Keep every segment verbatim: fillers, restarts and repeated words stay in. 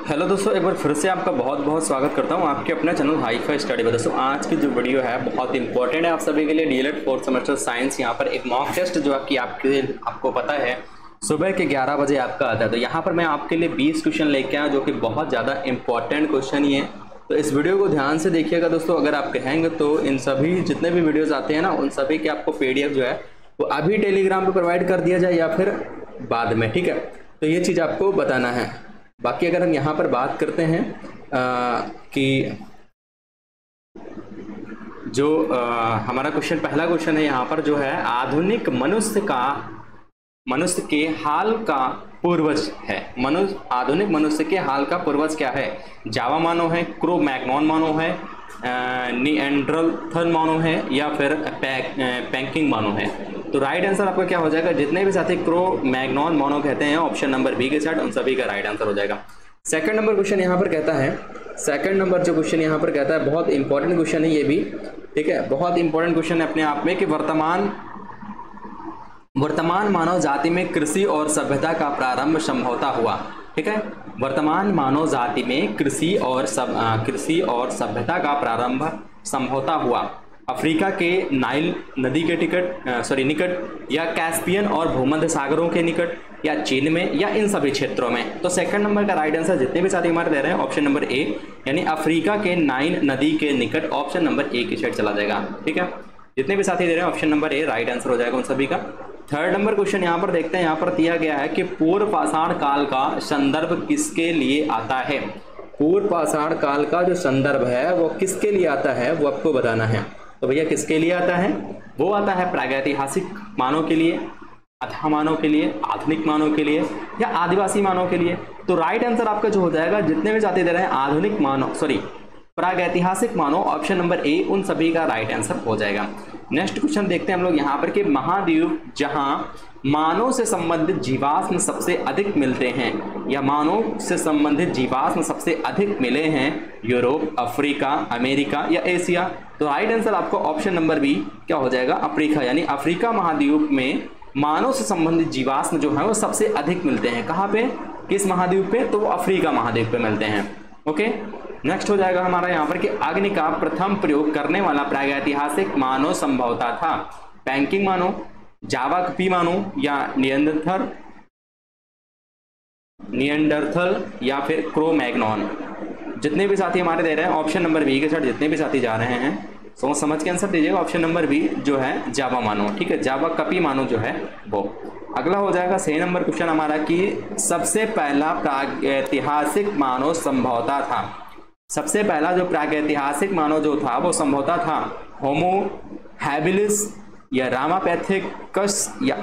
Hello दोस्तों, एक बार फिर से आपका बहुत बहुत स्वागत करता हूं आपके अपने चैनल हाई फाई स्टडी में। दोस्तों आज की जो वीडियो है बहुत इंपॉर्टेंट है आप सभी के लिए। डीएलएड फोर्थ सेमेस्टर साइंस, यहां पर एक मॉक टेस्ट जो आपकी आपके आपको पता है सुबह के ग्यारह बजे आपका आता है। तो यहां पर मैं आपके लिए बीस क्वेश्चन लेके आया जो कि बहुत ज़्यादा इंपॉर्टेंट क्वेश्चन ही है। तो इस वीडियो को ध्यान से देखिएगा दोस्तों। अगर आप कहेंगे तो इन सभी जितने भी वीडियोज़ आते हैं ना, उन सभी के आपको पी डी एफ जो है वो अभी टेलीग्राम पर प्रोवाइड कर दिया जाए या फिर बाद में, ठीक है। तो ये चीज़ आपको बताना है। बाकी अगर हम यहाँ पर बात करते हैं आ, कि जो आ, हमारा क्वेश्चन पहला क्वेश्चन है यहाँ पर जो है आधुनिक मनुष्य का मनुष्य के हाल का पूर्वज है। मनुष्य आधुनिक मनुष्य के हाल का पूर्वज क्या है? जावा मानव है, क्रो मैग्नॉन मानव है, निएंडरथल मानव है या फिर पैक पैकिंग मानव है। तो राइट आंसर आपका क्या हो जाएगा? जितने भी साथी क्रो मैग्नॉन मानव कहते हैं ऑप्शन नंबर बी के साथ, उन सभी का राइट आंसर हो जाएगा। सेकंड नंबर क्वेश्चन यहाँ पर कहता है, सेकंड नंबर जो क्वेश्चन यहाँ पर कहता है बहुत इंपॉर्टेंट क्वेश्चन है ये भी, ठीक है। बहुत इंपॉर्टेंट क्वेश्चन है अपने आप में कि वर्तमान वर्तमान मानव जाति में कृषि और सभ्यता का प्रारंभ संभवतः हुआ, ठीक है। वर्तमान मानव जाति में कृषि और सब कृषि और सभ्यता का प्रारंभ संभवतः हुआ अफ्रीका के नाइल नदी के टिकट सॉरी निकट या कैस्पियन और भूमध्य सागरों के निकट या चीन में या इन सभी क्षेत्रों में। तो सेकंड नंबर का राइट आंसर जितने भी साथी हमारे दे रहे हैं ऑप्शन नंबर ए, यानी अफ्रीका के नाइल नदी के निकट ऑप्शन नंबर ए की साइड चला जाएगा, ठीक है। जितने भी साथी दे रहे हैं option number A right answer हो जाएगा उन सभी का। थर्ड नंबर क्वेश्चन यहाँ पर देखते हैं, यहाँ पर दिया गया है कि पूर्व पाषाण काल का संदर्भ किसके लिए आता है? पूर्व पाषाण काल का जो संदर्भ है वो किसके लिए आता है वो आपको बताना है। तो भैया किसके लिए आता है? वो आता है प्रागैतिहासिक मानव के लिए, अथा मानव के लिए, आधुनिक मानव के लिए या आदिवासी मानव के लिए। तो राइट आंसर आपका जो हो जाएगा जितने भी साथी दे रहे हैं आधुनिक मानव सॉरी प्रागैतिहासिक मानव ऑप्शन नंबर ए, उन सभी का राइट आंसर हो जाएगा। नेक्स्ट क्वेश्चन देखते हैं हम लोग यहाँ पर कि महाद्वीप जहां मानव से संबंधित जीवाश्म सबसे अधिक मिलते हैं या मानव से संबंधित जीवाश्म सबसे अधिक मिले हैं, यूरोप, अफ्रीका, अमेरिका या एशिया। तो राइट आंसर आपको ऑप्शन नंबर बी क्या हो जाएगा? अफ्रीका, यानी अफ्रीका महाद्वीप में मानव से संबंधित जीवाश्म जो है वो सबसे अधिक मिलते हैं। कहाँ पे? किस महाद्वीप पे? तो वो अफ्रीका महाद्वीप पे मिलते हैं, ओके। नेक्स्ट हो जाएगा हमारा यहाँ पर कि अग्नि का प्रथम प्रयोग करने वाला प्रागैतिहासिक मानव संभवतः था पैकिंग मानव, जावा कपी मानव या निएंडरथल निएंडरथल या फिर क्रो मैग्नॉन। जितने भी साथी हमारे दे रहे हैं ऑप्शन नंबर बी के साथ, जितने भी साथी जा रहे हैं सोच समझ के आंसर दीजिएगा। ऑप्शन नंबर बी जो है जावा मानव, ठीक है, जावा कपी मानव जो है वो। अगला हो जाएगा छह नंबर क्वेश्चन हमारा कि सबसे पहला प्रागैतिहासिक मानव संभवतः था। सबसे पहला जो प्रागैतिहासिक मानव जो था वो संभवतः था होमो हैबिलिस या रामापैथिकस या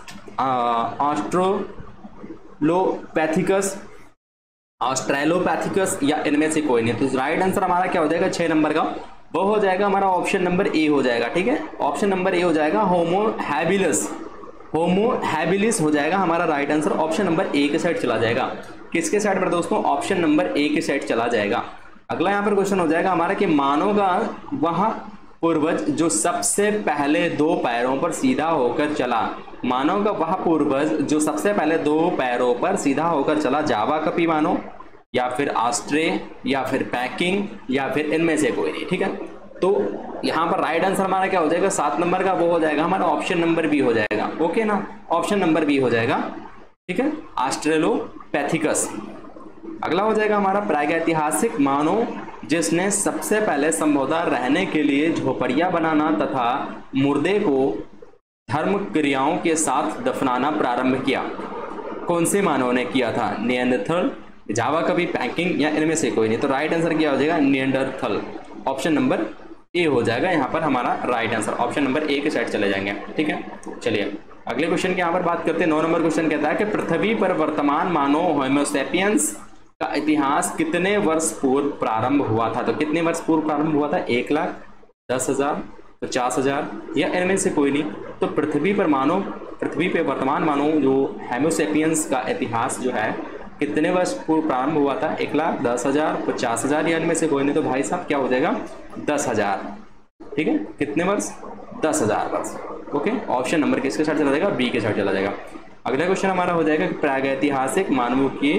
ऑस्ट्रेलोपैथिकस ऑस्ट्रेलोपैथिकस या इनमें से कोई नहीं। तो राइट आंसर हमारा क्या हो जाएगा छह नंबर का? वो हो जाएगा हमारा ऑप्शन नंबर ए हो जाएगा, ठीक है। ऑप्शन नंबर ए हो जाएगा होमो हैबिलिस, होमो हैबिलिस हो जाएगा हमारा right answer. Option number A के साइड चला जाएगा। किसके साइड पर दोस्तों? ऑप्शन नंबर ए के साइड चला जाएगा। अगला यहाँ पर क्वेश्चन हो जाएगा हमारा कि मानव का वह पूर्वज जो सबसे पहले दो पैरों पर सीधा होकर चला, मानव का वह पूर्वज जो सबसे पहले दो पैरों पर सीधा होकर चला, जावा कपी मानव या फिर ऑस्ट्रे या फिर पैकिंग या फिर इनमें से कोई नहीं, ठीक है। तो यहाँ पर राइट आंसर हमारा क्या हो जाएगा? सात नंबर का वो हो जाएगा हमारा ऑप्शन नंबर बी हो जाएगा, ओके ना। ऑप्शन नंबर बी हो जाएगा, ठीक है, ऑस्ट्रेलोपैथिकस। अगला हो जाएगा हमारा प्रागैतिहासिक मानव जिसने सबसे पहले संभवतः रहने के लिए झोपड़ियां बनाना तथा मुर्दे को धर्म क्रियाओं के साथ दफनाना प्रारंभ किया। कौन से मानव ने किया था? निएंडरथल, जावा कपी, पैकिंग या इनमें से कोई नहीं। तो राइट आंसर क्या हो जाएगा? निएंडरथल, ऑप्शन नंबर ए हो जाएगा यहाँ पर हमारा right answer. Option number A के साइड चले जाएंगे, ठीक है। चलिए अगले क्वेश्चन की यहाँ पर बात करते हैं। नौ नंबर क्वेश्चन कहता है कि पृथ्वी पर वर्तमान मानव होमो सैपियंस का इतिहास कितने वर्ष पूर्व प्रारंभ हुआ था? तो कितने वर्ष पूर्व प्रारंभ हुआ था? एक लाख, दस हजार, पचास हजार या इनमें से कोई नहीं। तो पृथ्वी पर मानव पृथ्वी पर वर्तमान मानव जो होमो सैपियंस का इतिहास जो है कितने वर्ष पूर्व प्रारंभ हुआ था? एक लाख, दस हजार, पचास हजार या इनमें से कोई नहीं। तो भाई साहब क्या हो जाएगा? दस हजार, ठीक है। कितने वर्ष? दस हजार वर्ष, ओके। ऑप्शन नंबर किसके साथ चला जाएगा? बी के साथ चला जाएगा। अगला क्वेश्चन हमारा हो जाएगा प्रागैतिहासिक मानवों की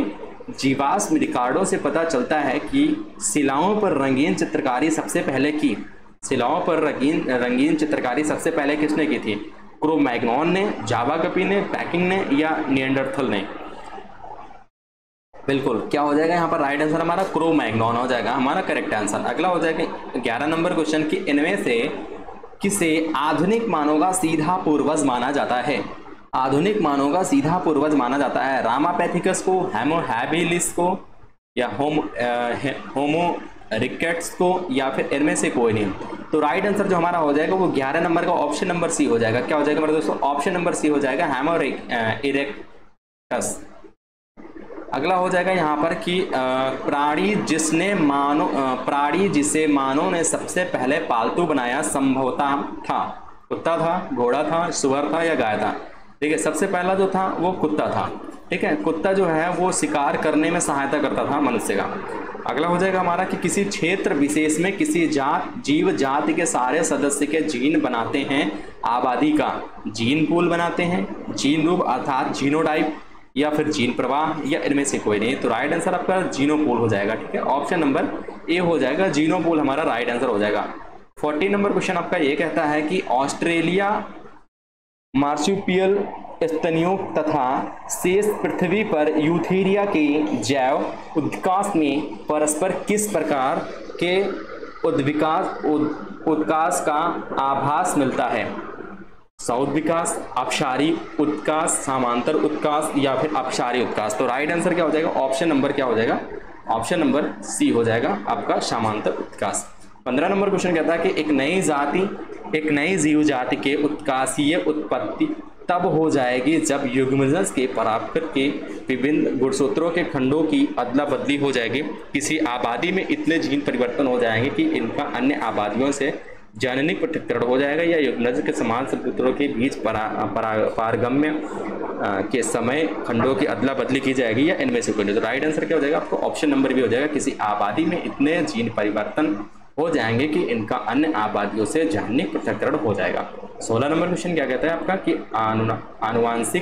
जीवाश्म रिकॉर्डों से पता चलता है कि शिलाओं पर रंगीन चित्रकारी सबसे पहले की शिलाओं पर रंगीन रंगीन चित्रकारी सबसे पहले किसने की थी? क्रो-मैग्नोन ने, जावा कपी ने, पैकिंग ने या निएंडरथल ने? बिल्कुल क्या हो जाएगा यहाँ पर राइट आंसर हमारा क्रो-मैग्नोन हो जाएगा हमारा करेक्ट आंसर। अगला हो जाएगा ग्यारह नंबर क्वेश्चन कि इनमें से किसे आधुनिक मानव का सीधा पूर्वज माना जाता है? आधुनिक मानव का सीधा पूर्वज माना जाता है रामापैथिकस को, होमो हैबिलिस को या होमो होमो रिकेट्स को या फिर इनमें से कोई नहीं। तो राइट आंसर जो हमारा हो जाएगा वो ग्यारह नंबर का ऑप्शन नंबर सी हो जाएगा। क्या हो जाएगा मेरे दोस्तों? ऑप्शन नंबर सी हो जाएगा होमो इरेक्टस। अगला हो जाएगा यहाँ पर कि प्राणी जिसने मानो प्राणी जिसे मानव ने सबसे पहले पालतू बनाया संभवतः था कुत्ता था, घोड़ा था, सुअर था या गाय था? ठीक है, सबसे पहला जो था वो कुत्ता था। ठीक है, कुत्ता जो है वो शिकार करने में सहायता करता था मनुष्य का। अगला हो जाएगा हमारा कि किसी क्षेत्र विशेष में किसी जात जीव जाति के सारे सदस्य के जीन बनाते हैं आबादी का जीन पूल बनाते हैं, जीन रूप अर्थात जीनोटाइप या फिर जीन प्रवाह या इनमें से कोई नहीं। तो राइट आंसर आपका जीनोपूल हो जाएगा। ठीक है, ऑप्शन नंबर ए हो जाएगा, जीनोपूल हमारा राइट आंसर हो जाएगा। फोर्टी नंबर क्वेश्चन आपका ये कहता है कि ऑस्ट्रेलिया मार्supial स्तनियों तथा शेष पृथ्वी पर यूथेरिया के जैव उद्कास में परस्पर किस प्रकार के उद्विकास उत्कास का आभास मिलता है? सउद्विकास, अपसारी उत्कास, समांतर उत्कास या फिर अपसारी उत्कास? तो राइट आंसर क्या हो जाएगा? ऑप्शन नंबर क्या हो जाएगा? ऑप्शन नंबर सी हो जाएगा आपका समांतर उत्कास। पंद्रह नंबर क्वेश्चन कहता है कि एक नई जाति एक नई जीव जाति के उत्कासीय उत्पत्ति तब हो जाएगी जब युग्मनज के परागकण के विभिन्न गुणसूत्रों के खंडों की अदला बदली हो जाएगी। किसी आबादी में इतने जीन परिवर्तन हो जाएंगे कि इनका अन्य आबादियों से जननिक पृथक्करण हो जाएगा या युग्मनज के समान संपुत्रों के बीच परा, परा, पारगम्य के समय खंडों की अदला बदली की जाएगी या इनमें से कोई नहीं। तो राइट आंसर क्या हो जाएगा? आपको ऑप्शन नंबर भी हो जाएगा, किसी आबादी में इतने जीन परिवर्तन हो जाएंगे कि इनका अन्य आबादियों से जननिक पृथक्करण हो जाएगा। सोलह नंबर क्वेश्चन क्या कहता है आपका कि आनुवांशिक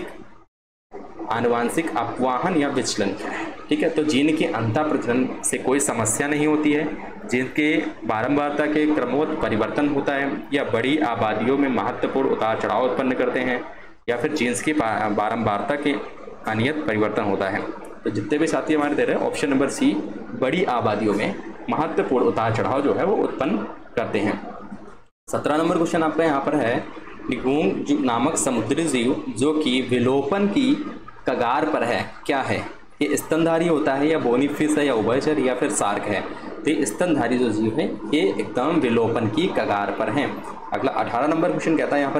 आनुवांशिक अपवाहन या विचलन क्या है? ठीक है, तो जीन के अंतर प्रजनन से कोई समस्या नहीं होती है, जिनके बारंबारता के क्रमवत परिवर्तन होता है या बड़ी आबादियों में महत्वपूर्ण उतार चढ़ाव उत्पन्न करते हैं या फिर जीन्स की बारंबारता के अनियत परिवर्तन होता है। तो जितने भी साथी हमारे दे रहे हैं ऑप्शन नंबर सी, बड़ी आबादियों में महत्वपूर्ण उतार चढ़ाव जो है वो उत्पन्न करते हैं। सत्रह नंबर क्वेश्चन आपका यहाँ पर है निगूंग नामक समुद्री जीव जो कि विलोपन की कगार पर है क्या है? ये स्तनधारी होता है या बोनी फिश है या उभयचर या फिर शार्क है? तो ये स्तनधारी जो जीव है ये एकदम विलोपन की कगार पर है। अगला अठारह नंबर क्वेश्चन कहता है यहाँ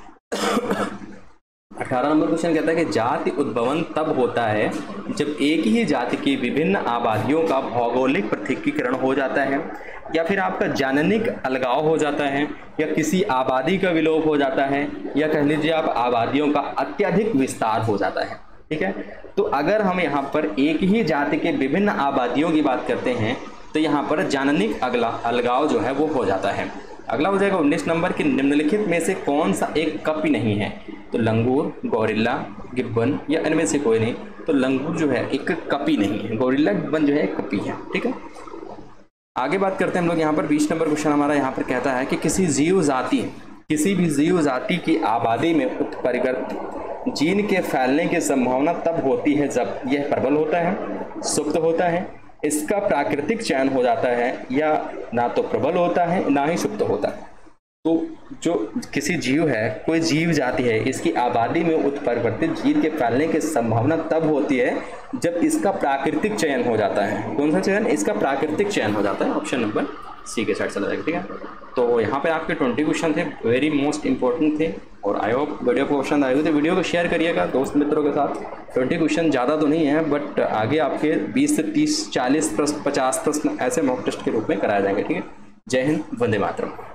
पर अठारह नंबर क्वेश्चन कहता है कि जाति उद्भवन तब होता है जब एक ही जाति की विभिन्न आबादियों का भौगोलिक पृथक्कीकरण हो जाता है या फिर आपका जननिक अलगाव हो जाता है या किसी आबादी का विलोप हो जाता है या कह लीजिए आप आबादियों का अत्यधिक विस्तार हो जाता है। ठीक है, तो अगर हम यहाँ पर एक ही जाति के विभिन्न आबादियों की बात करते हैं तो यहाँ पर जननिक अगला अलगाव जो है वो हो जाता है। अगला हो जाएगा उन्नीस नंबर की निम्नलिखित में से कौन सा एक कपी नहीं है? तो लंगूर, गोरिल्ला, गिब्बन या इनमें से कोई नहीं। तो लंगूर जो है एक कपी नहीं है, गोरिल्ला गिब्बन जो है एक कपी है। ठीक है, आगे बात करते हैं हम लोग यहाँ पर बीस नंबर क्वेश्चन हमारा यहाँ पर कहता है कि किसी जीव जाति किसी भी जीव जाति की आबादी में उत्परिवर्तित जीन के फैलने की संभावना तब होती है जब यह प्रबल होता है, सुप्त होता है, इसका प्राकृतिक चयन हो जाता है या ना तो प्रबल होता है ना ही सुप्त होता है। तो जो किसी जीव है, कोई जीव जाति है, इसकी आबादी में उत्परिवर्तित जीन के फैलने की संभावना तब होती है जब इसका प्राकृतिक चयन हो जाता है। कौन सा चयन? इसका प्राकृतिक चयन हो जाता है। ऑप्शन नंबर सी के साइड चला जाएगा। ठीक है, तो यहाँ पे आपके ट्वेंटी क्वेश्चन थे, वेरी मोस्ट इंपॉर्टेंट थे और आई होप वीडियो को पसंद आएगा तो वीडियो को शेयर करिएगा दोस्त मित्रों के साथ। ट्वेंटी क्वेश्चन ज़्यादा तो नहीं है बट आगे आपके बीस से तीस चालीस प्रश्न पचास प्रश्न ऐसे मॉक टेस्ट के रूप में कराए जाएंगे। ठीक है, जय हिंद, वंदे मातरम।